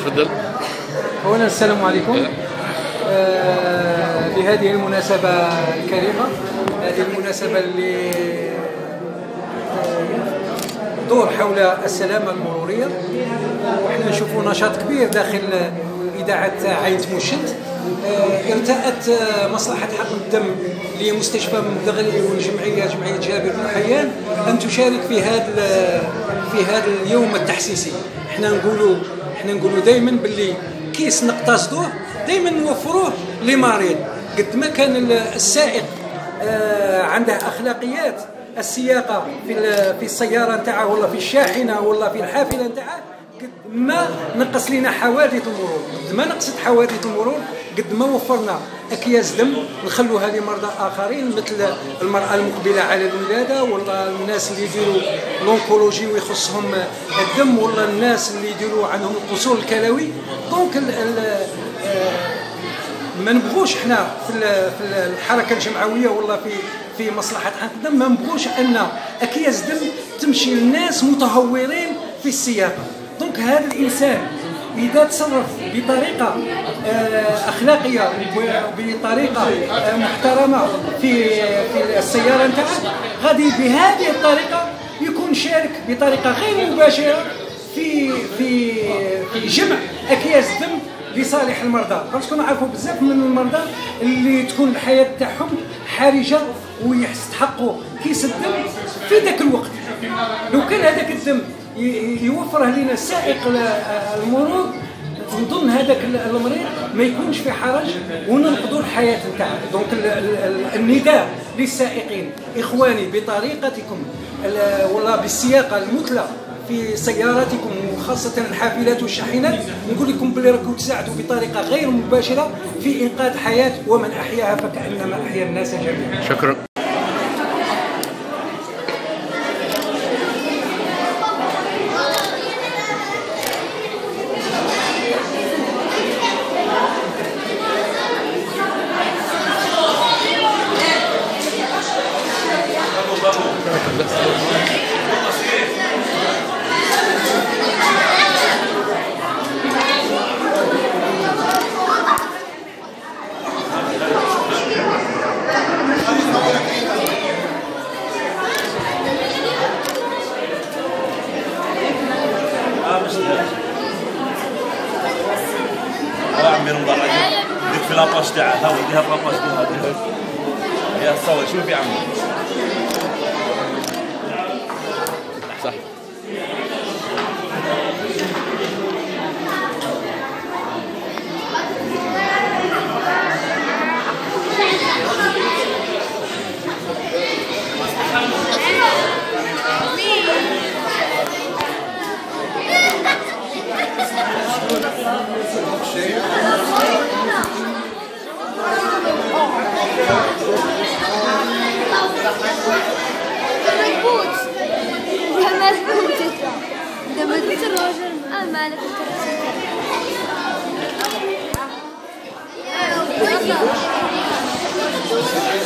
تفضل. أولا السلام عليكم. لهذه المناسبة الكريمة، هذه المناسبة اللي دور حول السلامة المرورية، وحنا نشوفوا نشاط كبير داخل إذاعة عين تموشنت. ارتأت مصلحة حق الدم لمستشفى مدغلي جمعية جابر بن حيان أن تشارك في هذا اليوم التحسيسي. حنا نقولوا دائما باللي كيس نقتصدوه دائما نوفروه لمريض. قد ما كان السائق عنده أخلاقيات السياقة في السيارة نتاعه ولا في الشاحنة ولا في الحافلة نتاعه، قد ما نقص لنا حوادث المرور، قد ما نقصت حوادث المرور، قد ما وفرنا أكياس دم نخلوها لمرضى آخرين، مثل المرأة المقبلة على الولادة، ولا الناس اللي يديروا لونكولوجي ويخصهم الدم، ولا الناس اللي يديروا عنهم القصور الكلوي. دونك ما نبغوش احنا في الحركة الجمعوية ولا في مصلحة حق الدم، ما نبغوش أن أكياس دم تمشي للناس متهورين في السياقة. دونك هذا الإنسان إذا تصرف بطريقة أخلاقية وبطريقة محترمة في السيارة نتاعه، غادي بهذه الطريقة يكون شارك بطريقة غير مباشرة في جمع أكياس دم لصالح المرضى. باسكو نعرفوا بزاف من المرضى اللي تكون الحياة تاعهم حرجة ويستحقوا كيس الدم في ذاك الوقت. لو كان هذاك الدم يوفره لنا سائق المرور، نظن هذاك المريض ما يكونش في حرج وننقذوا الحياة نتاعه. دونك النداء للسائقين، إخواني بطريقتكم ولا بالسياقة المثلى في سياراتكم وخاصة الحافلات والشاحنات، نقول لكم بلي راكم تساعدوا بطريقة غير مباشرة في إنقاذ حياة، ومن أحياها فكأنما أحيا الناس جميعا. شكرا. عمي رمضان ديك في لاباج تاعها، وديها في لاباج تاعها يا صور. شوفي عمي صح. مالك